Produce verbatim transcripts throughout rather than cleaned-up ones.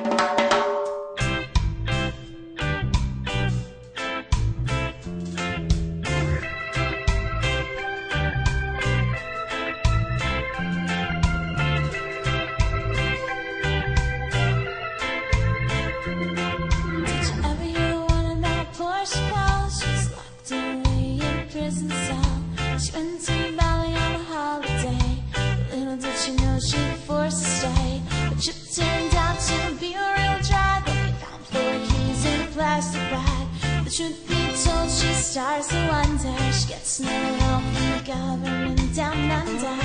She went to Bali on a holiday. Little did she know she'd forced to stay. The trip turned out to be a real drag. They found four keys in a plastic bag. The truth be told, she starts to wonder. She gets no help from the government down under.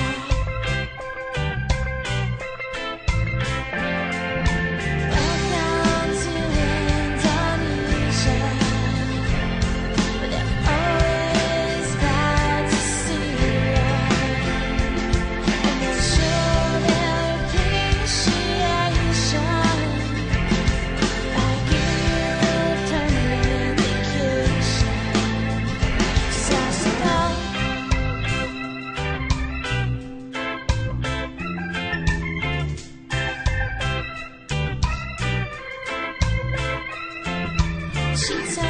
She